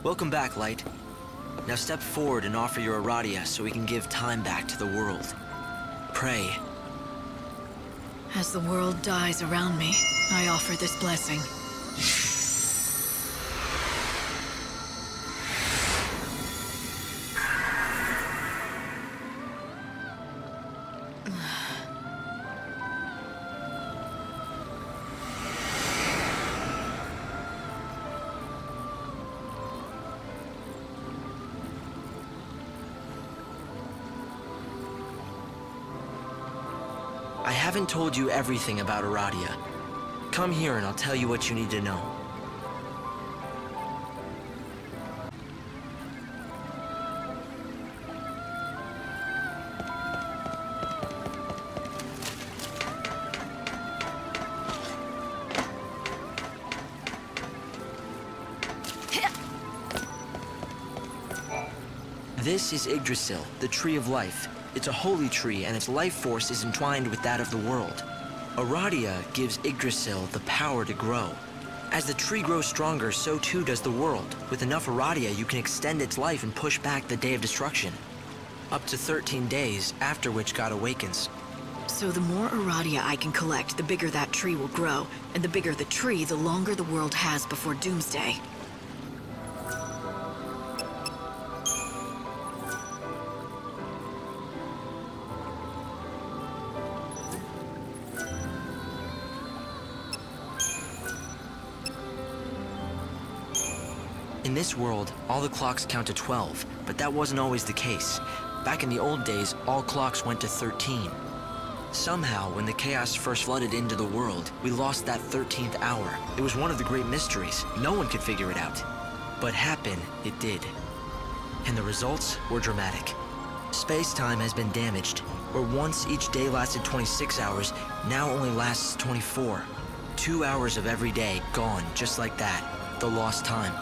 Welcome back, Light. Now step forward and offer your Aradia so we can give time back to the world. Pray. As the world dies around me, I offer this blessing. I haven't told you everything about Aradia. Come here and I'll tell you what you need to know. This is Yggdrasil, the Tree of Life. It's a holy tree, and its life force is entwined with that of the world. Aradia gives Yggdrasil the power to grow. As the tree grows stronger, so too does the world. With enough Aradia, you can extend its life and push back the Day of Destruction. Up to 13 days, after which God awakens. So the more Aradia I can collect, the bigger that tree will grow. And the bigger the tree, the longer the world has before Doomsday. In this world, all the clocks count to 12, but that wasn't always the case. Back in the old days, all clocks went to 13. Somehow, when the chaos first flooded into the world, we lost that 13th hour. It was one of the great mysteries. No one could figure it out. But happen, it did. And the results were dramatic. Space-time has been damaged, where once each day lasted 26 hours, now only lasts 24. 2 hours of every day gone, just like that. The lost time.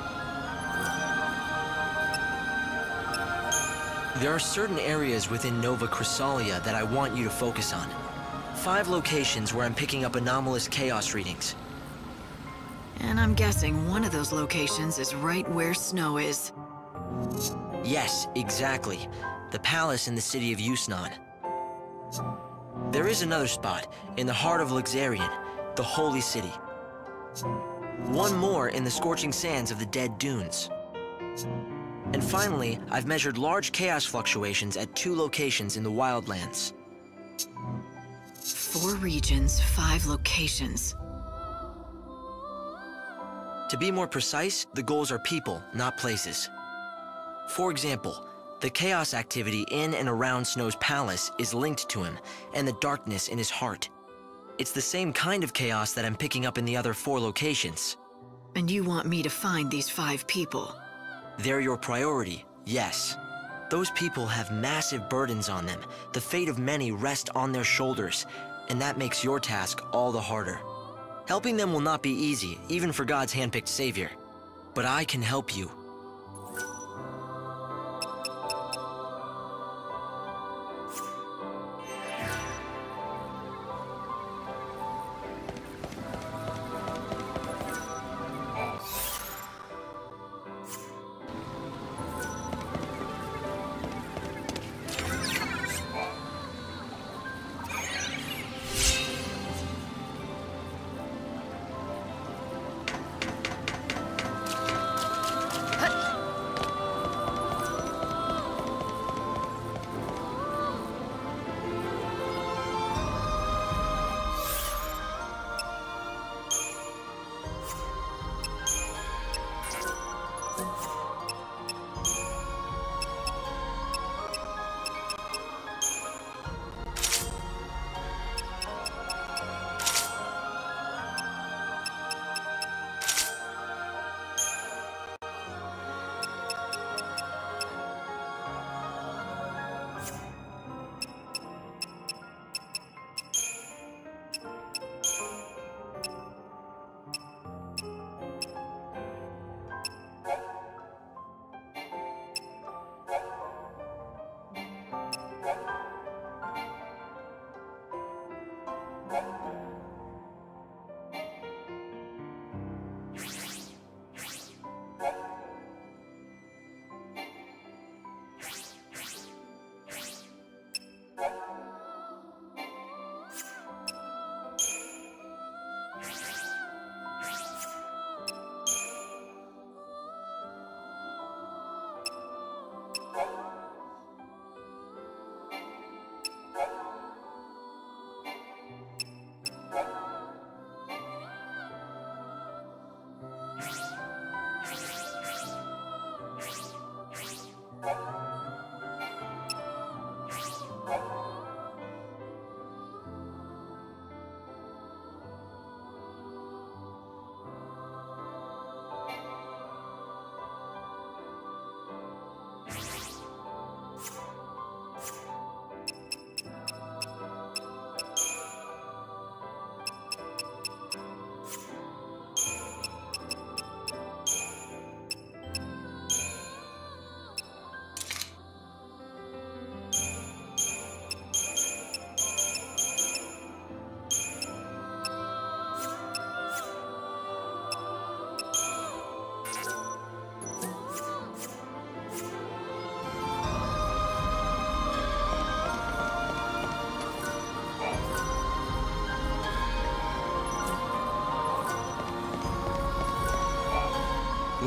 There are certain areas within Nova Chrysalia that I want you to focus on. 5 locations where I'm picking up anomalous chaos readings. And I'm guessing one of those locations is right where Snow is. Yes, exactly. The palace in the city of Yusnan. There is another spot, in the heart of Luxarion, the holy city. One more in the scorching sands of the Dead Dunes. And finally, I've measured large chaos fluctuations at 2 locations in the Wildlands. 4 regions, 5 locations. To be more precise, the goals are people, not places. For example, the chaos activity in and around Snow's palace is linked to him, and the darkness in his heart. It's the same kind of chaos that I'm picking up in the other 4 locations. And you want me to find these 5 people? They're your priority, yes. Those people have massive burdens on them. The fate of many rests on their shoulders, and that makes your task all the harder. Helping them will not be easy, even for God's handpicked savior. But I can help you.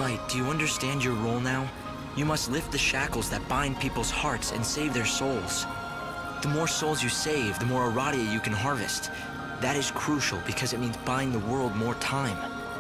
Light, do you understand your role now? You must lift the shackles that bind people's hearts and save their souls. The more souls you save, the more Aradia you can harvest. That is crucial because it means buying the world more time.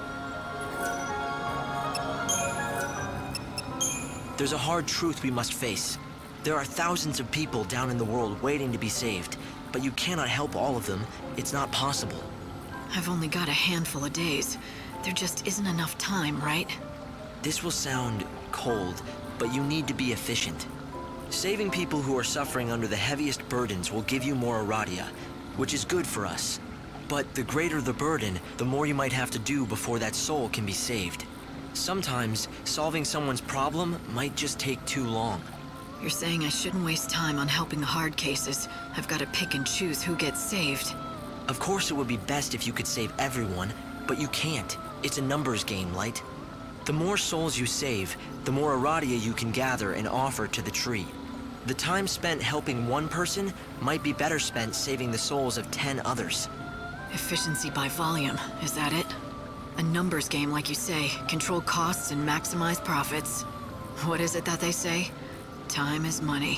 There's a hard truth we must face. There are thousands of people down in the world waiting to be saved, but you cannot help all of them. It's not possible. I've only got a handful of days. There just isn't enough time, right? This will sound cold, but you need to be efficient. Saving people who are suffering under the heaviest burdens will give you more Aradia, which is good for us. But the greater the burden, the more you might have to do before that soul can be saved. Sometimes, solving someone's problem might just take too long. You're saying I shouldn't waste time on helping the hard cases. I've got to pick and choose who gets saved. Of course it would be best if you could save everyone, but you can't. It's a numbers game, Light. The more souls you save, the more Aradia you can gather and offer to the tree. The time spent helping one person might be better spent saving the souls of 10 others. Efficiency by volume, is that it? A numbers game, like you say. Control costs and maximize profits. What is it that they say? Time is money.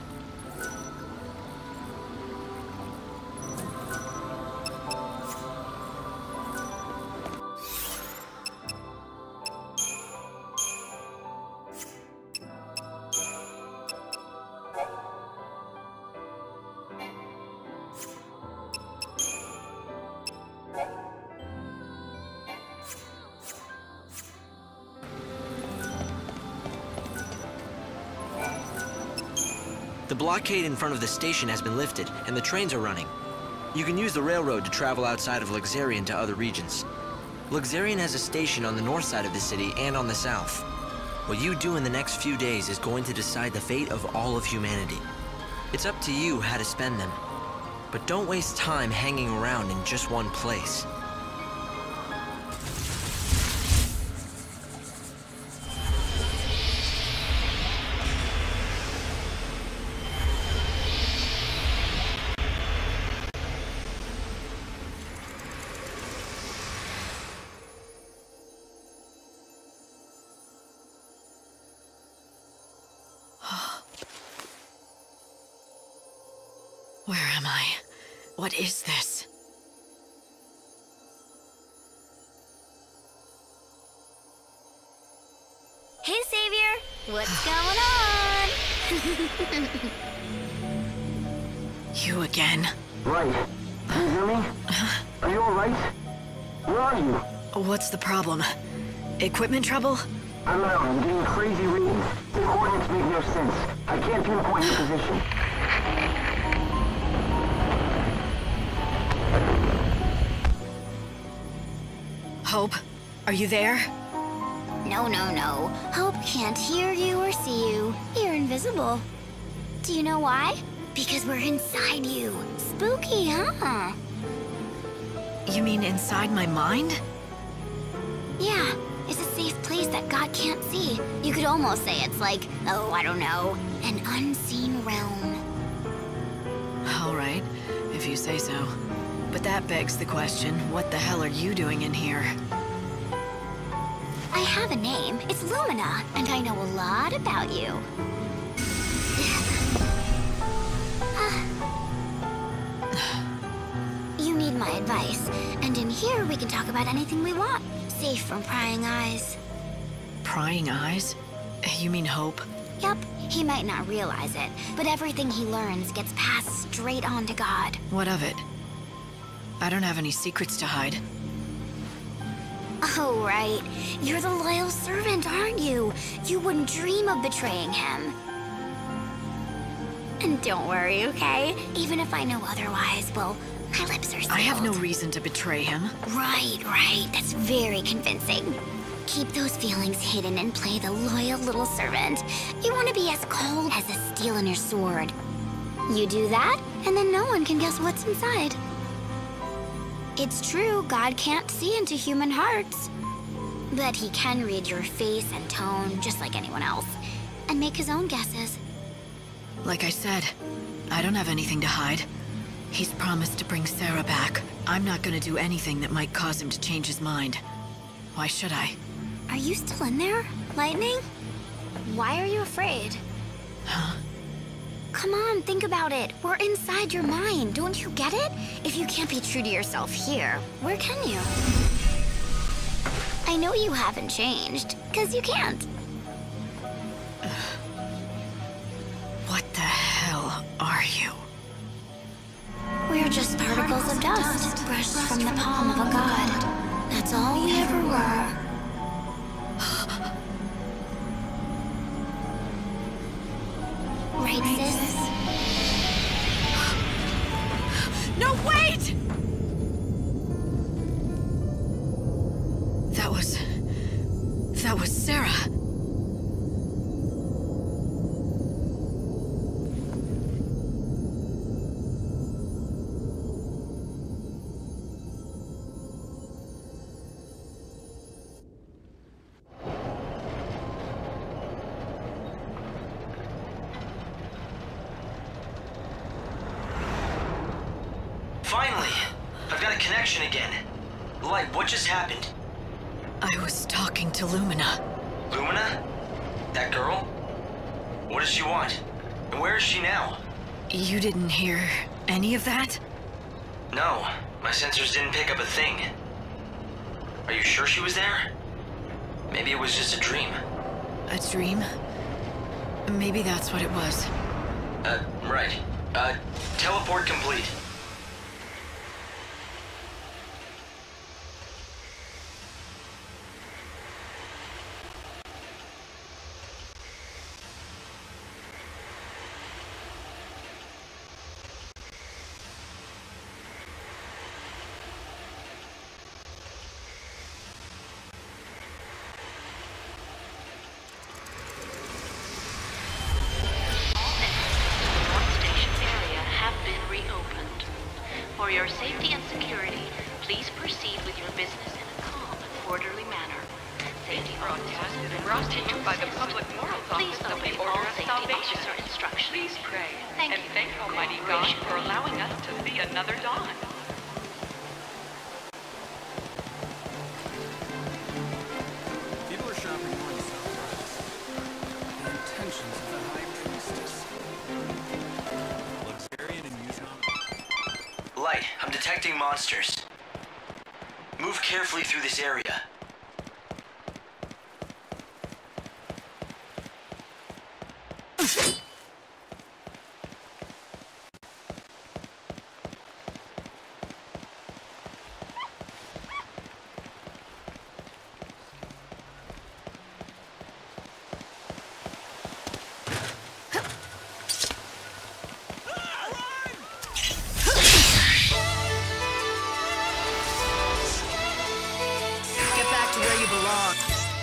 The blockade in front of the station has been lifted, and the trains are running. You can use the railroad to travel outside of Luxarian to other regions. Luxarian has a station on the north side of the city and on the south. What you do in the next few days is going to decide the fate of all of humanity. It's up to you how to spend them. But don't waste time hanging around in just one place. Where am I? What is this? Hey, Savior! What's going on? You again? Right. Can you hear me? Are you alright? Where are you? What's the problem? Equipment trouble? I'm out. I'm getting crazy readings. The coordinates make no sense. I can't pinpoint your position. Hope, are you there? No. Hope can't hear you or see you. You're invisible. Do you know why? Because we're inside you. Spooky, huh? You mean inside my mind? Yeah, it's a safe place that God can't see. You could almost say it's like, oh, I don't know, an unseen realm. All right, if you say so. But that begs the question, what the hell are you doing in here? I have a name. It's Lumina, and I know a lot about you. You need my advice, and in here we can talk about anything we want, safe from prying eyes. Prying eyes? You mean Hope? Yup, he might not realize it, but everything he learns gets passed straight on to God. What of it? I don't have any secrets to hide. Oh, right. You're the loyal servant, aren't you? You wouldn't dream of betraying him. And don't worry, okay? Even if I know otherwise, well, my lips are sealed. I have no reason to betray him. Right. That's very convincing. Keep those feelings hidden and play the loyal little servant. You want to be as cold as the steel in your sword. You do that, and then no one can guess what's inside. It's true, God can't see into human hearts. But he can read your face and tone just like anyone else, and make his own guesses. Like I said, I don't have anything to hide. He's promised to bring Sarah back. I'm not gonna do anything that might cause him to change his mind. Why should I? Are you still in there? Lightning? Why are you afraid? Huh? Come on, think about it. We're inside your mind. Don't you get it? If you can't be true to yourself here, where can you? I know you haven't changed, because you can't. What the hell are you? We're just particles of dust brushed from the palm of a god. That's all we ever were. Right, sis? No, wait! That was Sarah. Finally! I've got a connection again. Light, what just happened? I was talking to Lumina. Lumina? That girl? What does she want? And where is she now? You didn't hear any of that? No, my sensors didn't pick up a thing. Are you sure she was there? Maybe it was just a dream. A dream? Maybe that's what it was. Right. Teleport complete. For your safety and security, please proceed with your business in a calm and orderly manner. Safety Broadcast is brought to you by the Public Morals Please Office of obey the all Order of safety Salvation. officer instructions. Please pray Thank and you thank for your Almighty God cooperation. for allowing us to see another dawn. People are shopping more in Southrise. The intentions of the High Priestess. Luxurian and Yuzhan. Light, I'm detecting monsters. Move carefully through this area. Get back to where you belong.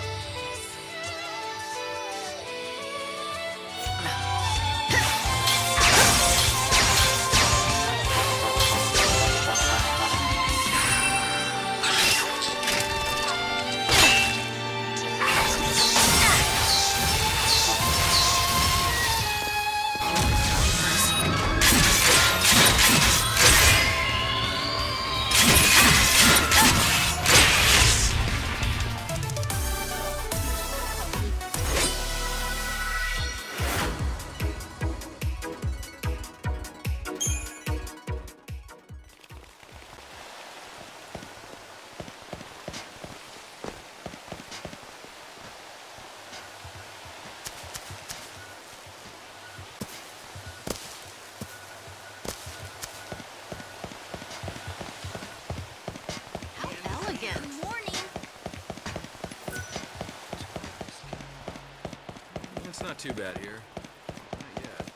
It's not too bad here. Not yet.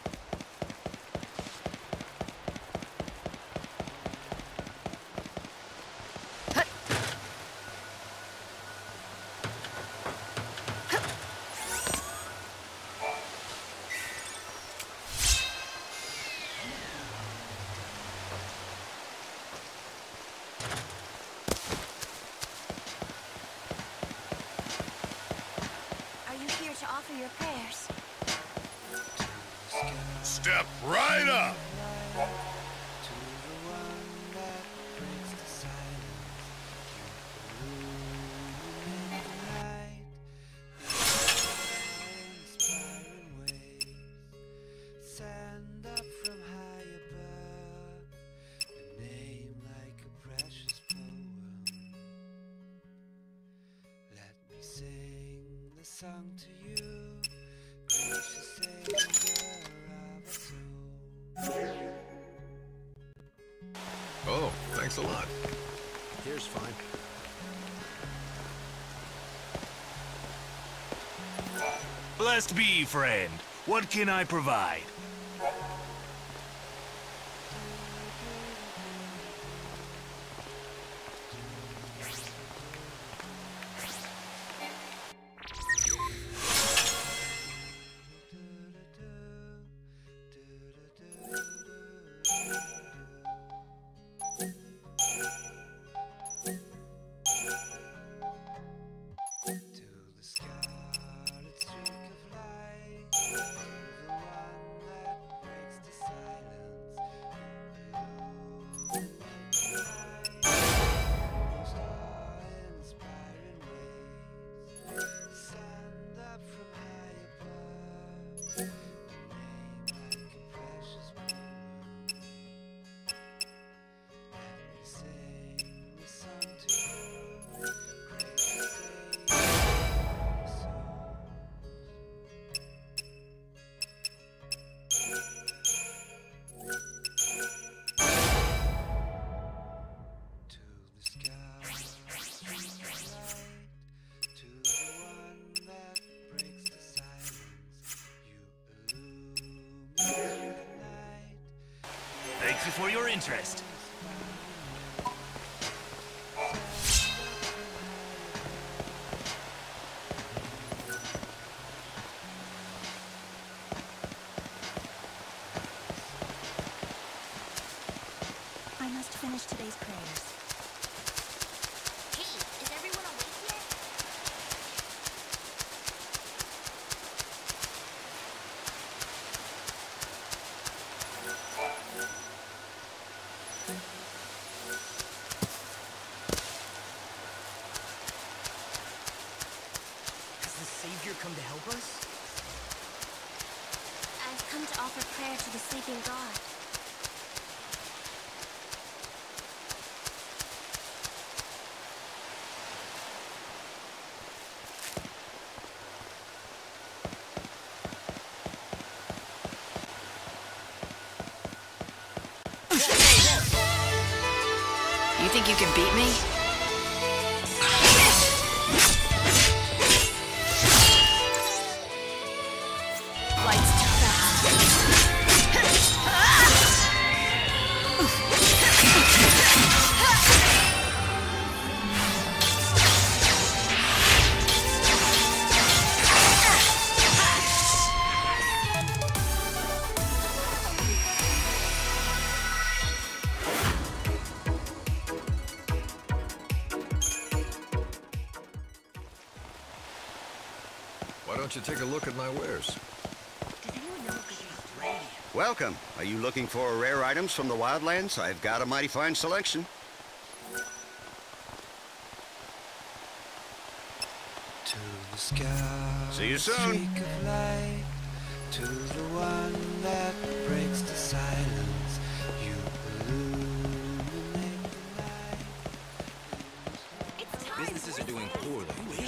Are you here to offer your prayers? Step right up! song to you, gracious Savior of us all. Oh, thanks a lot. Here's fine. Blessed be, friend. What can I provide? Thank you for your interest. I must finish today's prayers. Hey, is everyone awake yet? Has the Savior come to help us? I've come to offer prayer to the sleeping God. You think you can beat me? Light's too Why don't you take a look at my wares? Welcome. Are you looking for rare items from the Wildlands? I've got a mighty fine selection. To the sky, See you soon. streak of light, to the one that breaks the silence. You illuminate the light. Businesses are doing poorly.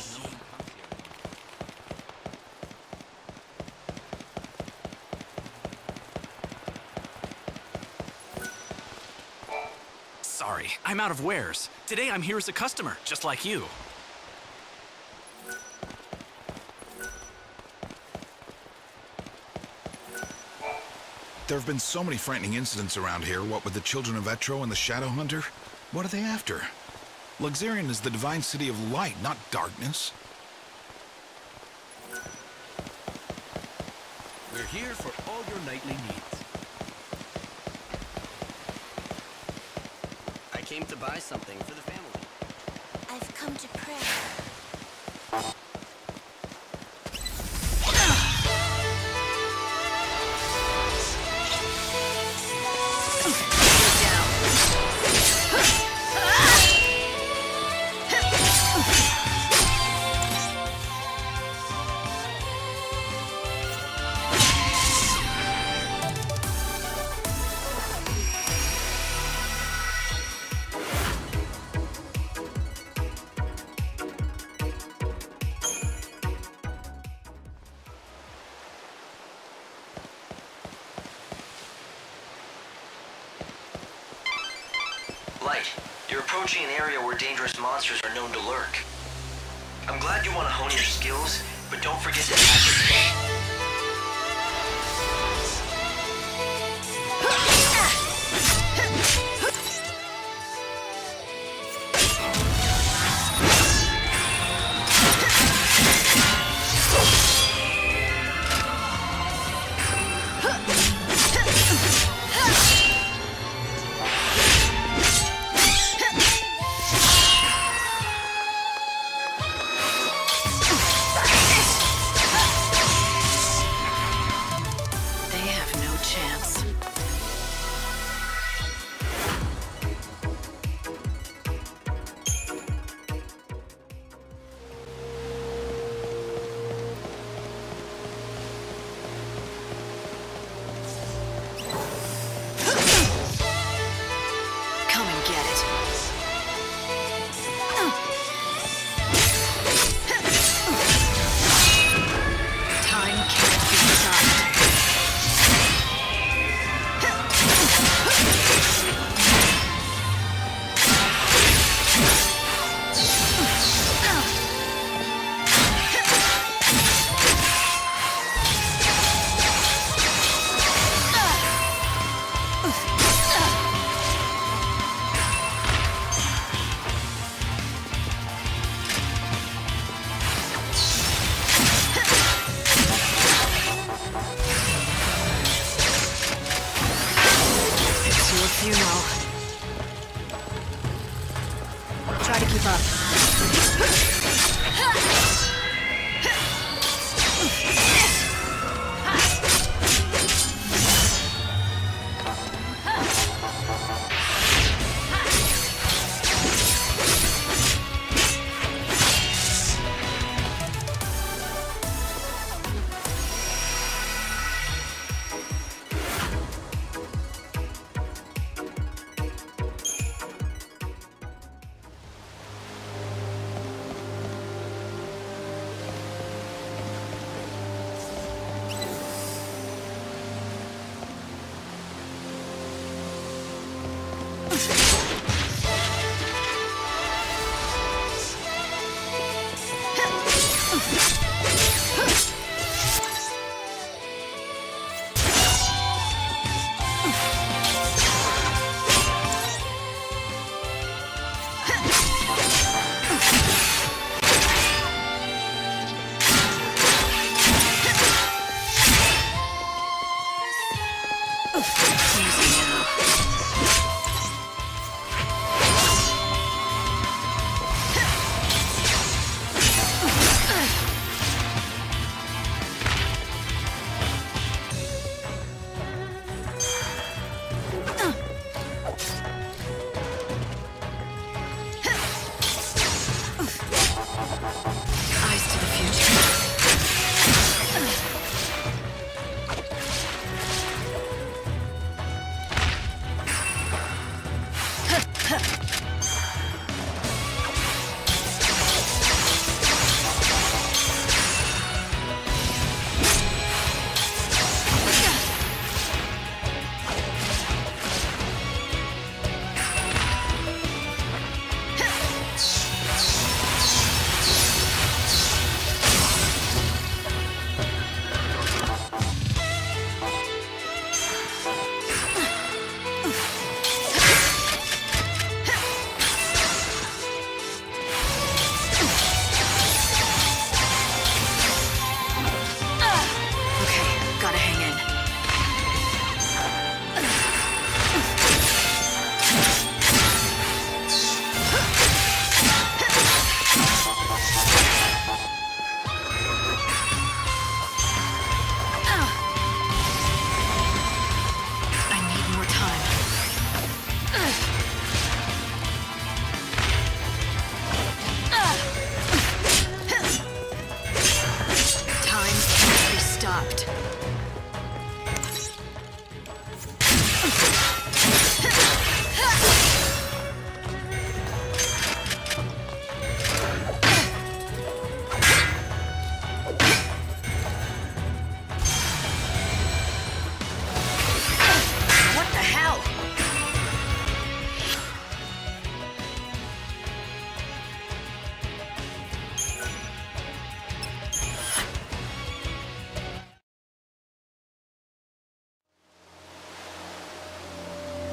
Sorry, I'm out of wares. Today I'm here as a customer, just like you. There have been so many frightening incidents around here, what with the Children of Etro and the Shadow Hunter. What are they after? Luxarian is the divine city of light, not darkness. We're here for all your nightly needs. I came to buy something for the family. I've come to pray. Light. You're approaching an area where dangerous monsters are known to lurk. I'm glad you want to hone your skills, but don't forget to catch a fish. Try to keep up.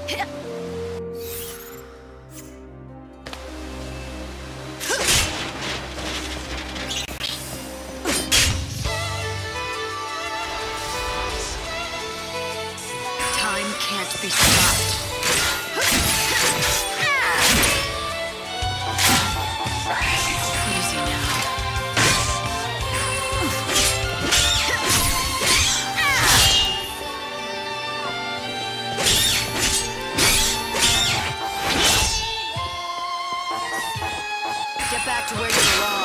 Time can't be stopped. Easy now. Get back to where you belong.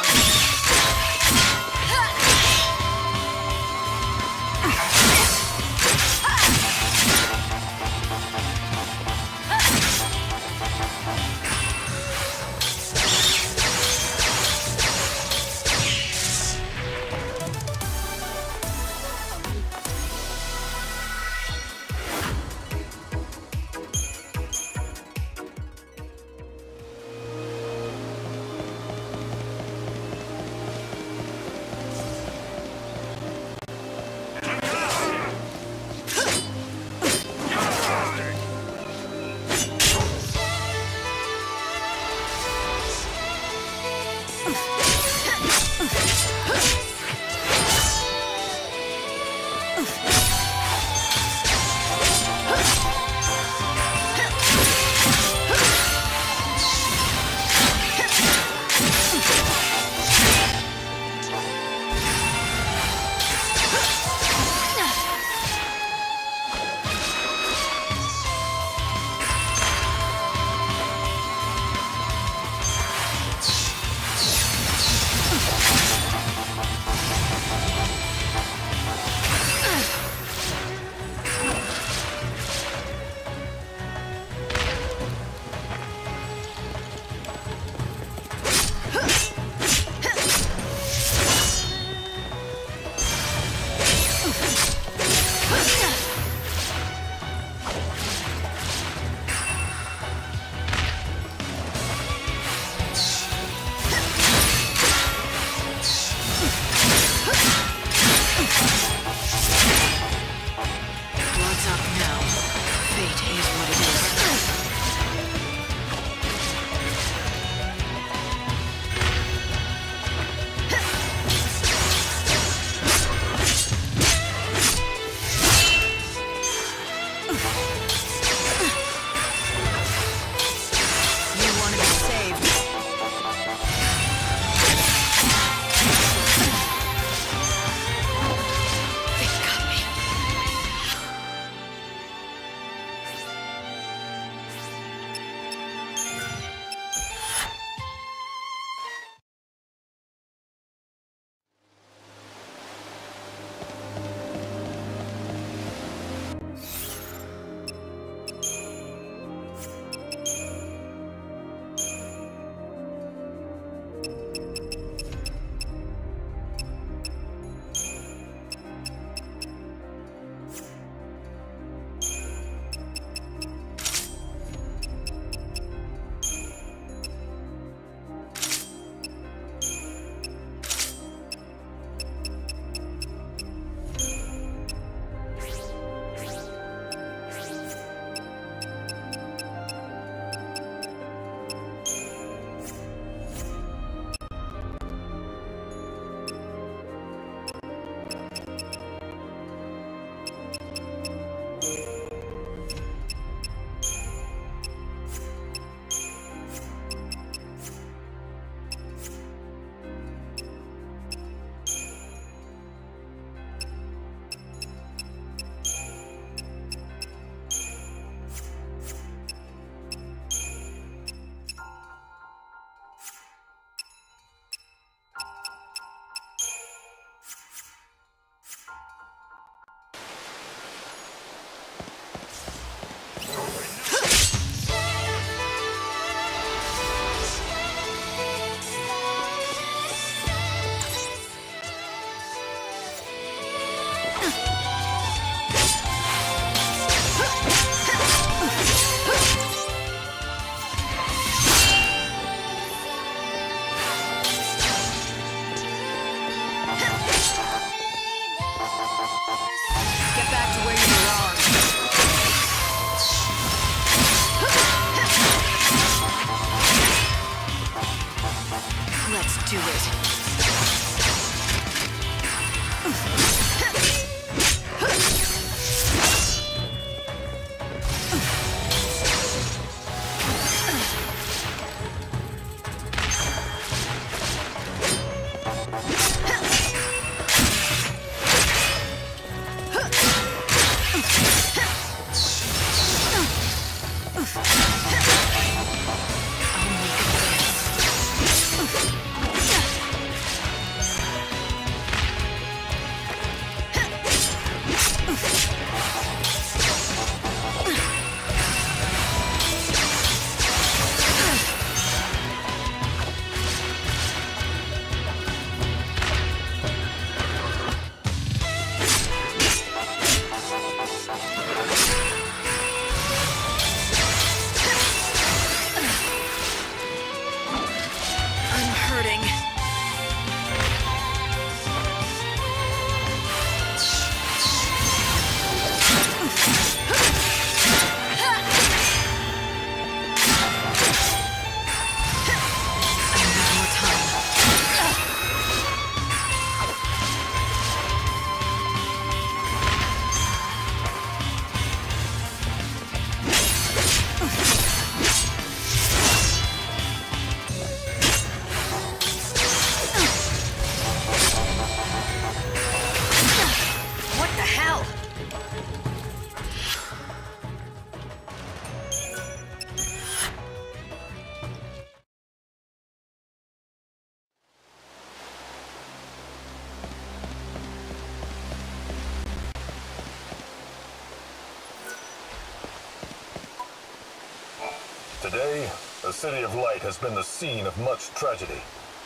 Today, the City of Light has been the scene of much tragedy.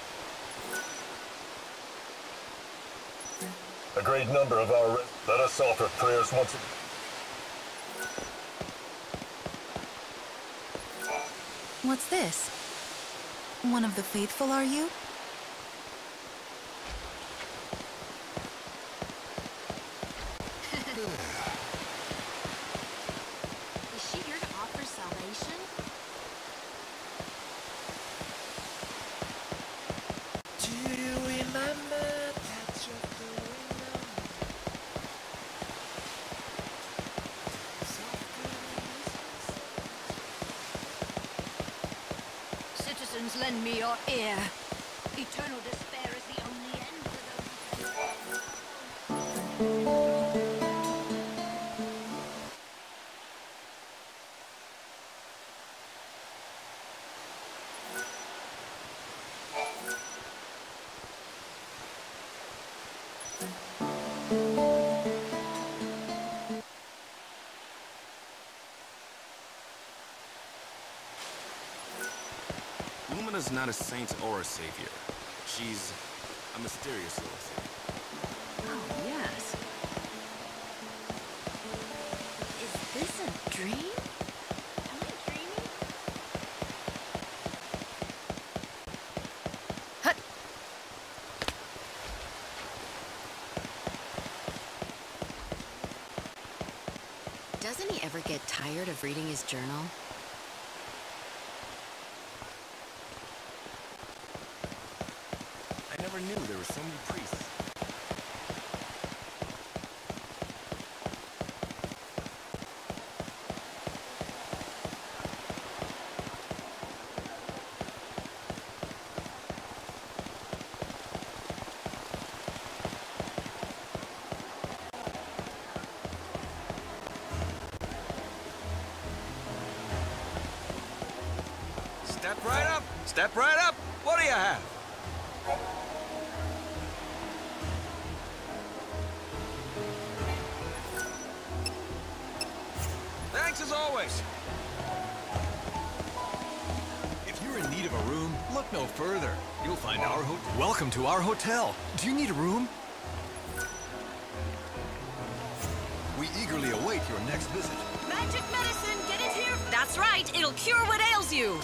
A great number of our... Let us offer prayers once again. What's this? One of the faithful, are you? Is she here to offer salvation? Do you remember that you're going on? Citizens, lend me your ear. Eternal despair is the only end for Lumina's not a saint or a savior. She's a mysterious little thing. Oh, yes. Is this a dream? Am I dreaming? Hut! Doesn't he ever get tired of reading his journal? I never knew there were so many priests. Step right up! Step right up! What do you have? Thanks as always. If you're in need of a room, look no further. You'll find our hotel. Welcome to our hotel. Do you need a room? We eagerly await your next visit. Magic medicine, get it here! That's right, it'll cure what ails you!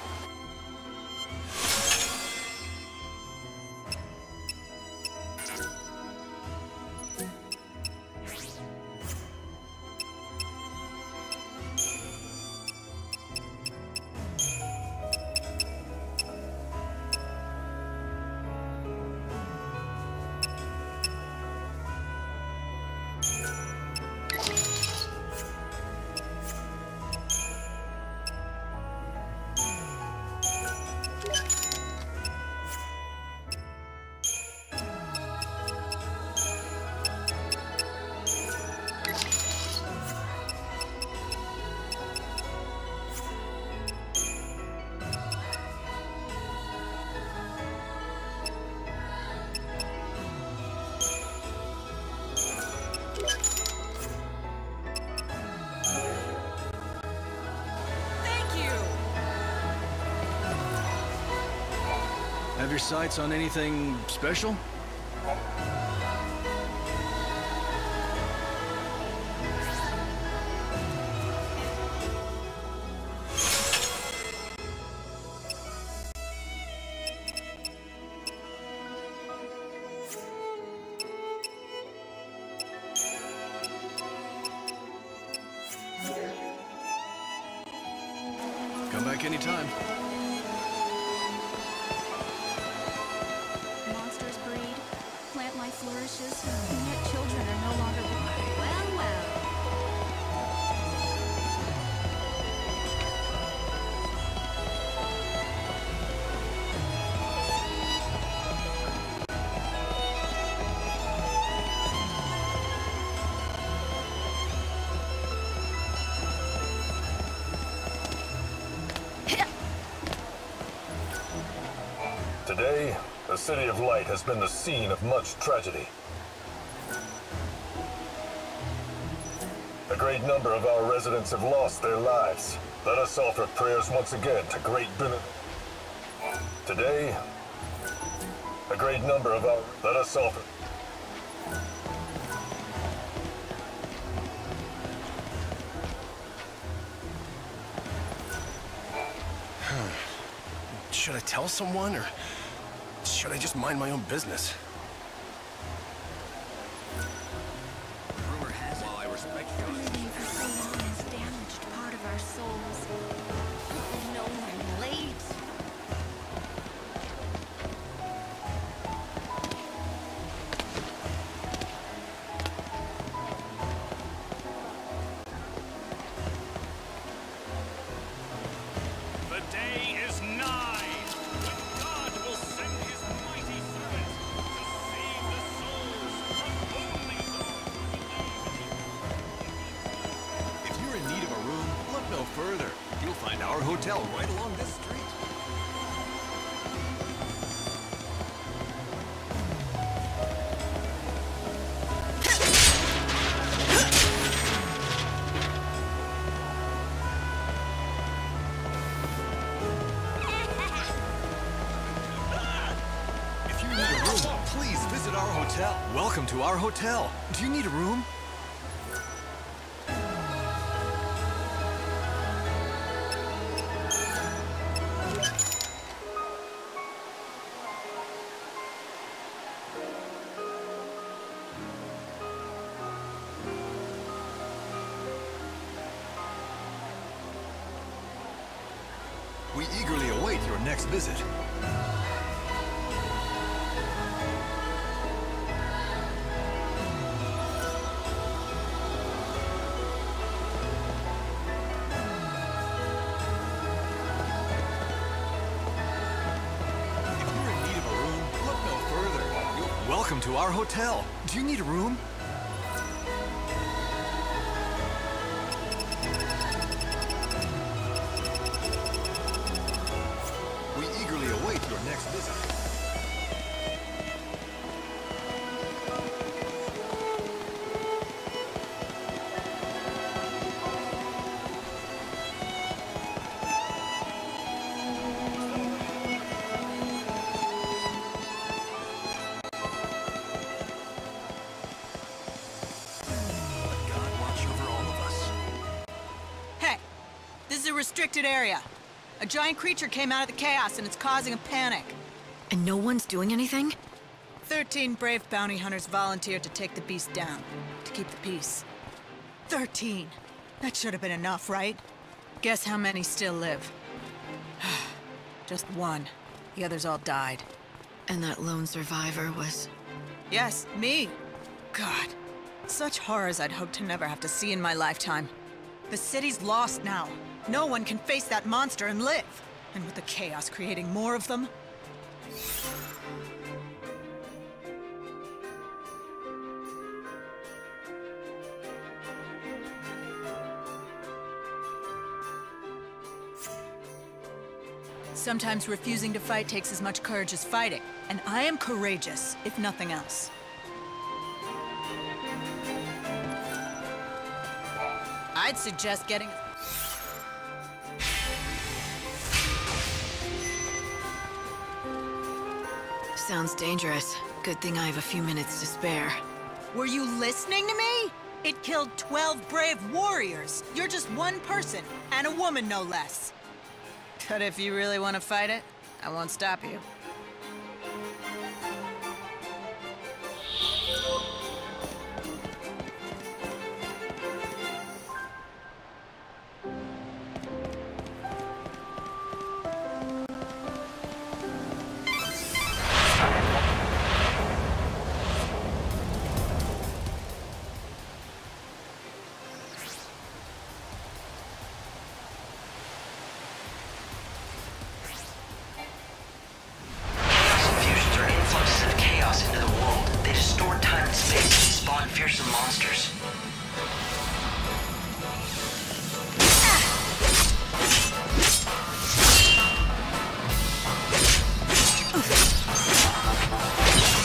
Have your sights on anything special? Come back anytime. Monsters breed, plant life flourishes, and yet children are no longer born. Well, well. Today, the City of Light has been the scene of much tragedy. A A great number of our residents have lost their lives. Let us offer prayers once again to great benefit. Today, a great number of our... Let us offer... Should I tell someone, or should I just mind my own business? Rumor has it, while I respect you, living for so long has damaged part of our souls. Oh no, I'm late. The day is nigh, when God will send his mighty servant to save the souls of only those who believe. If you're in need of a room, look no further. You'll find our hotel right along this street. If you need a room, please visit our hotel. Welcome to our hotel. Do you need a room? We eagerly await your next visit. If you're in need of a room, look no further. Welcome to our hotel. Do you need a room? We eagerly await your next visit. Let God watch over all of us. Hey, this is a restricted area. A giant creature came out of the chaos and it's causing a panic. And no one's doing anything? 13 brave bounty hunters volunteered to take the beast down, to keep the peace. 13. That should have been enough, right? Guess how many still live? Just one. The others all died. And that lone survivor was... Yes, me. God. Such horrors I'd hoped to never have to see in my lifetime. The city's lost now. No one can face that monster and live. And with the chaos creating more of them... Sometimes refusing to fight takes as much courage as fighting. And I am courageous, if nothing else. I'd suggest getting... Sounds dangerous. Good thing I have a few minutes to spare. Were you listening to me? It killed 12 brave warriors. You're just one person, and a woman no less. But if you really want to fight it, I won't stop you. Fearsome monsters.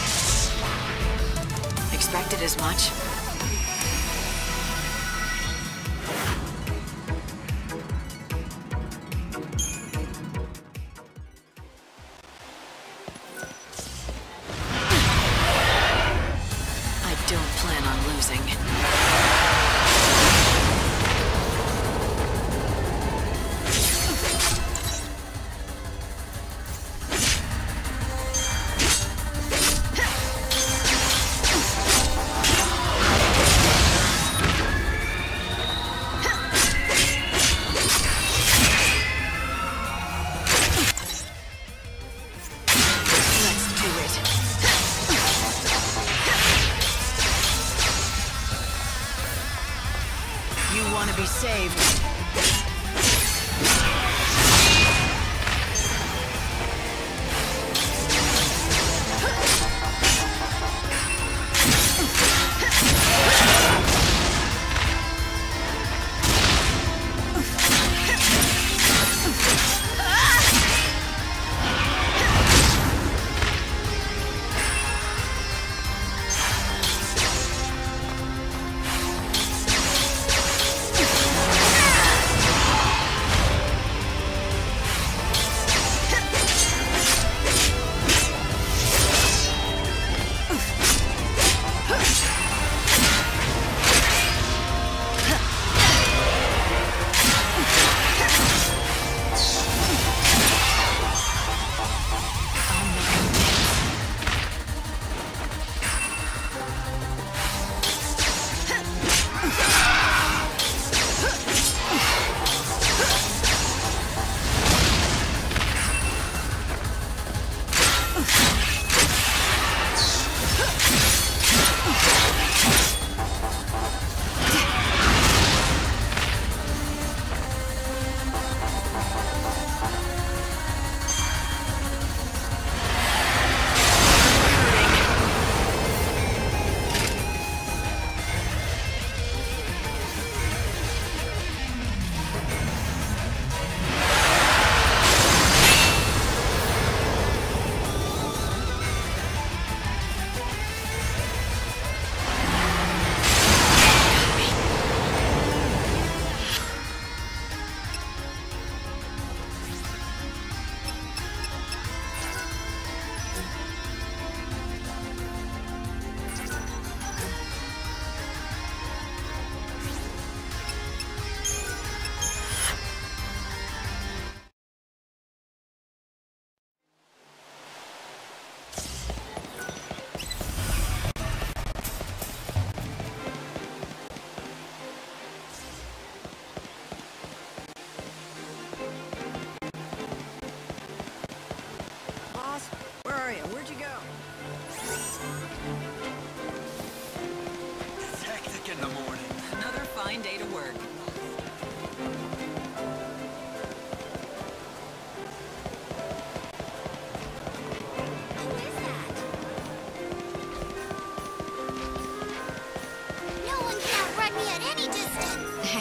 Expected as much.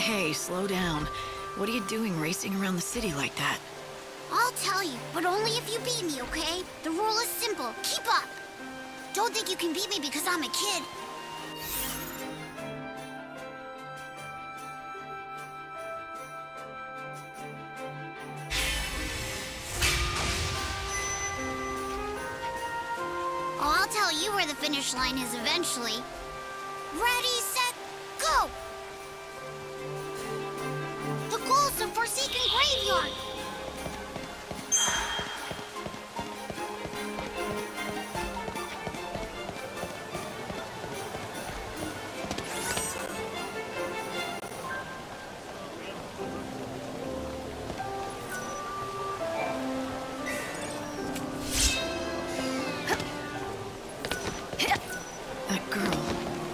Hey, slow down. What are you doing racing around the city like that? I'll tell you, but only if you beat me, okay? The rule is simple. Keep up. Don't think you can beat me because I'm a kid. Oh, I'll tell you where the finish line is eventually. Ready, set, go! The goal's the Forsaken Graveyard! That girl.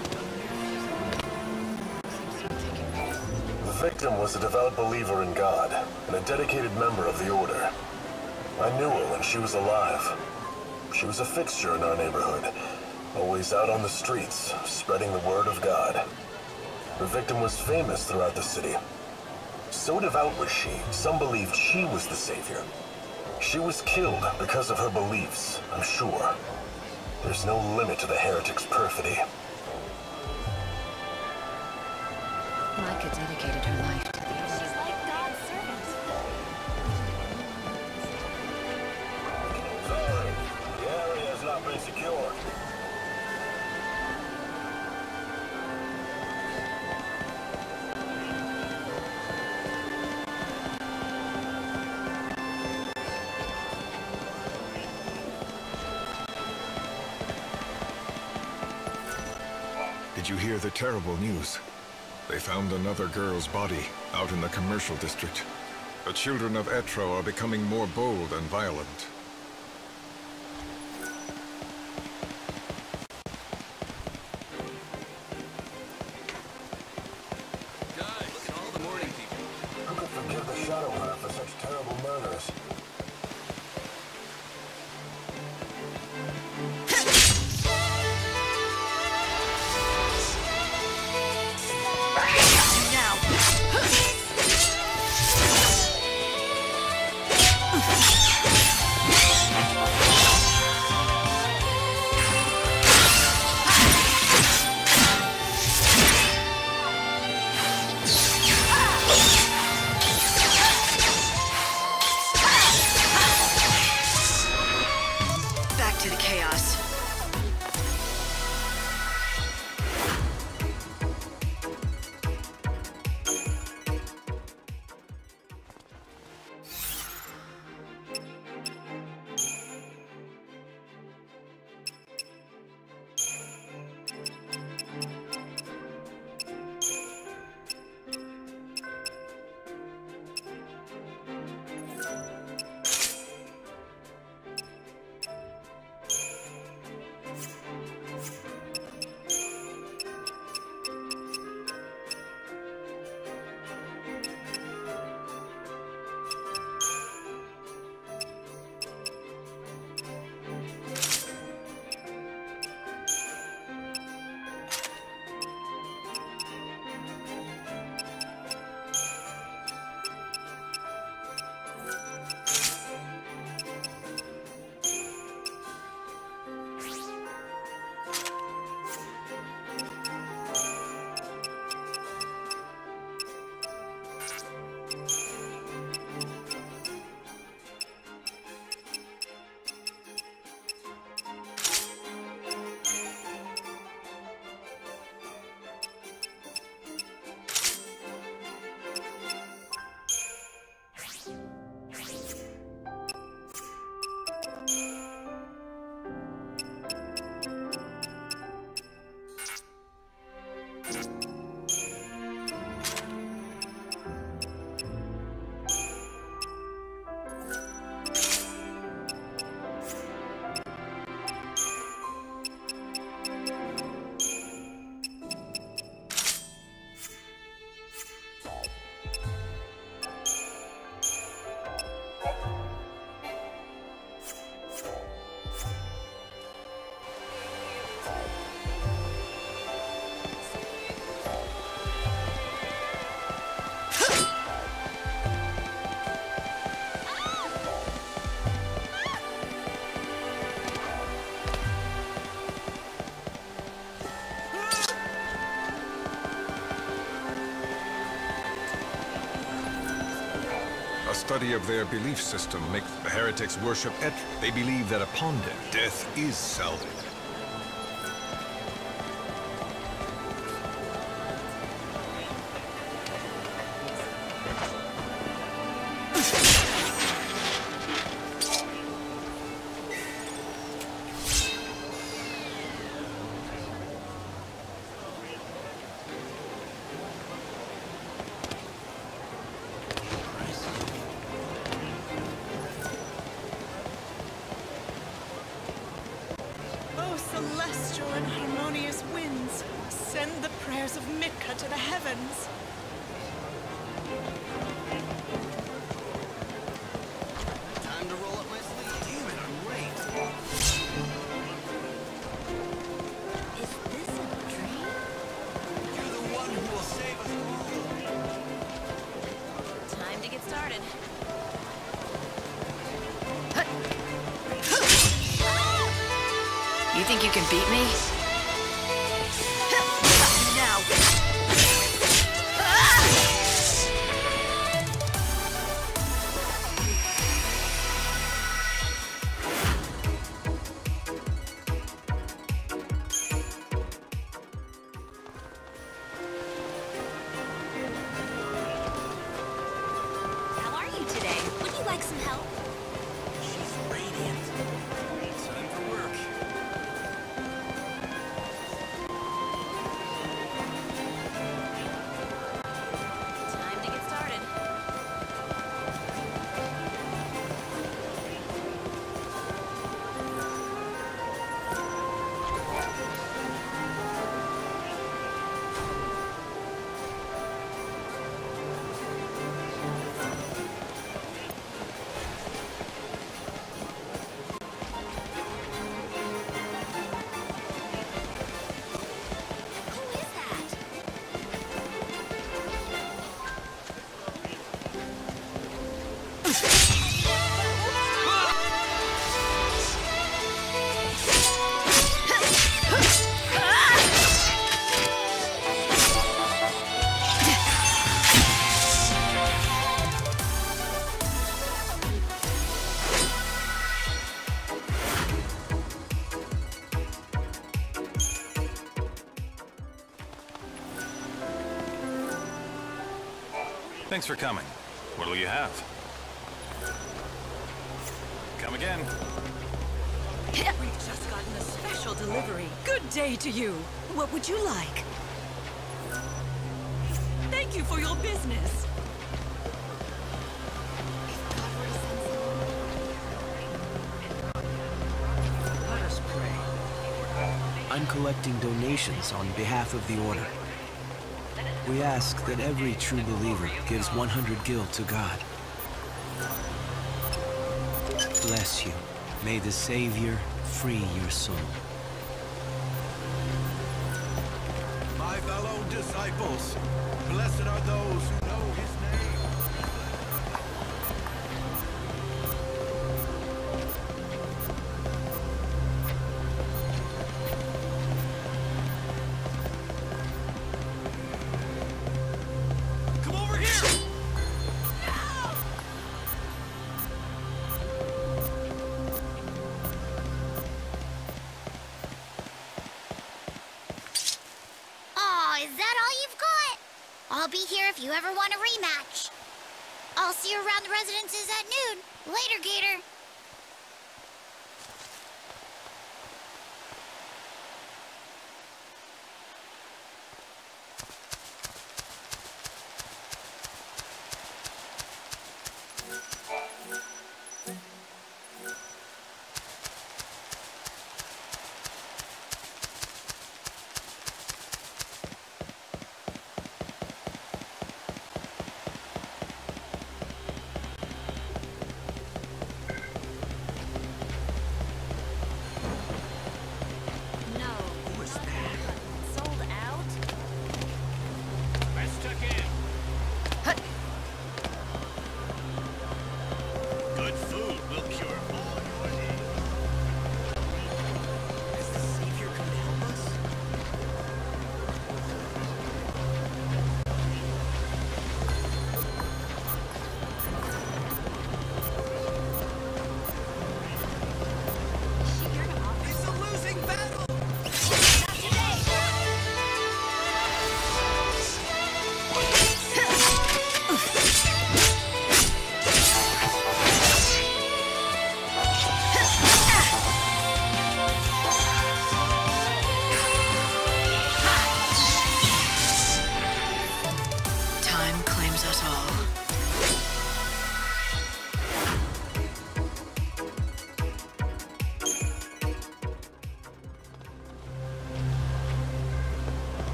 The victim was a devout believer in God and a dedicated member of the Order. I knew her when she was alive. She was a fixture in our neighborhood, always out on the streets, spreading the word of God. The victim was famous throughout the city. So devout was she, some believed she was the savior. She was killed because of her beliefs, I'm sure. There's no limit to the heretic's perfidy. Micah dedicated her life to the Order. She's like God's servant. Sorry, the area has not been secured. Did you hear the terrible news? They found another girl's body out in the commercial district. The children of Etro are becoming more bold and violent. Guys, look at all the morning people. Who could forgive the Shadowhunter for such terrible murders? Now! A study of their belief system makes the heretics worship Etro. They believe that upon death, death is salvage. Celestial and harmonious winds, send the prayers of Mitka to the heavens. Time to roll up my sleeve. Damn it, I'm late. Is this a dream? You're the one who will save us all. Time to get started. You think you can beat me? Now! How are you today? Would you like some help? She's radiant. Time for work. Time to get started. Who is that? Thanks for coming. What'll you have? Come again. We've just gotten a special delivery. Good day to you. What would you like? Thank you for your business. Let us pray. I'm collecting donations on behalf of the Order. We ask that every true believer gives 100 gil to God. Bless you. May the Savior free your soul. My fellow disciples, blessed are those who know his name. Come over here! Aw, is that all you've got? I'll be here if you ever want a rematch. I'll see you around the residences at noon. Later, Gator.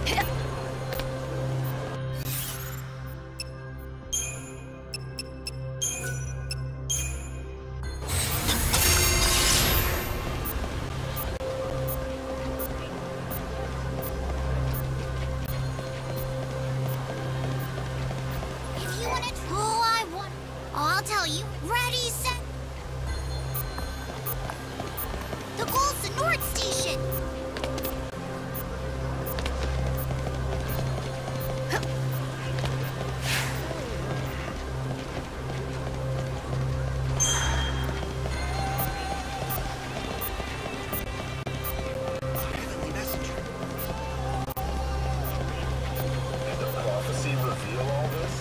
I'll tell you. Ready, set. The goal's the North Station. Heavenly messenger. Did the prophecy reveal all this?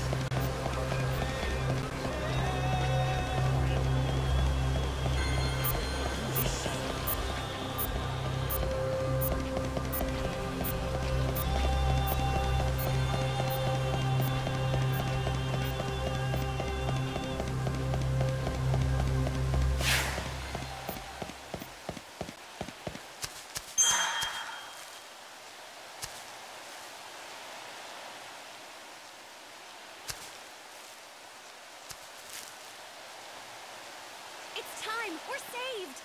It's time! We're saved!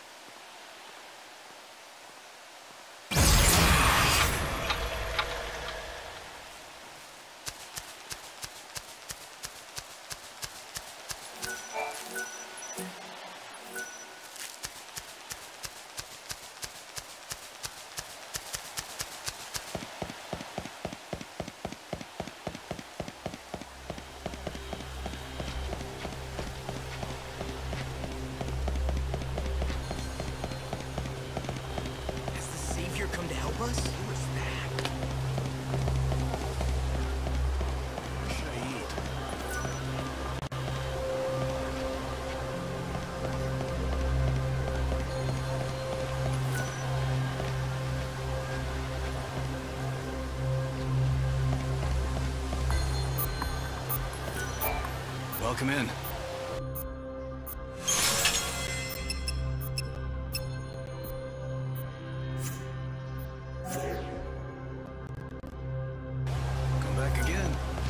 Has the Savior come to help us? Who is that? What should I eat? Welcome in. Come back again.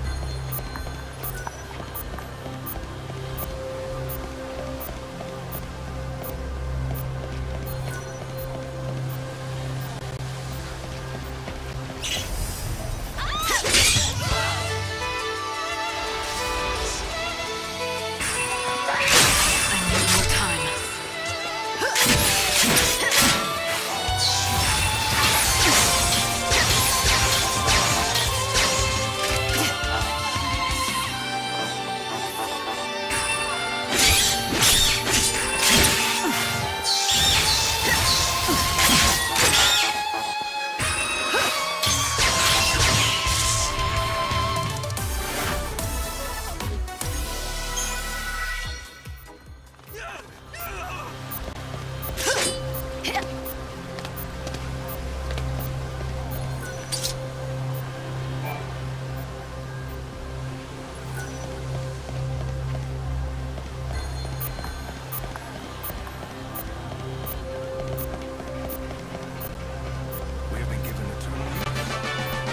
We have been given eternal.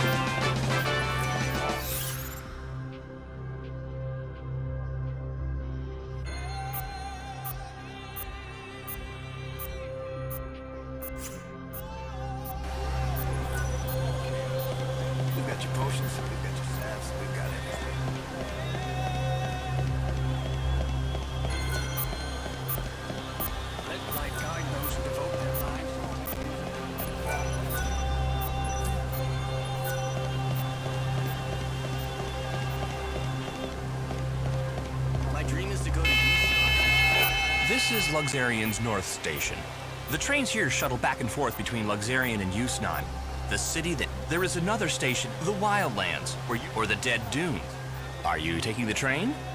We've got your potions, we've got your salves, we've got everything. Let light guide those who devote their lives. My dream is to go to Yusnaan. This is Luxarian's North Station. The trains here shuttle back and forth between Luxarian and Yusnaan, the city that... There is another station, the Wildlands, or the Dead Dunes. Are you taking the train?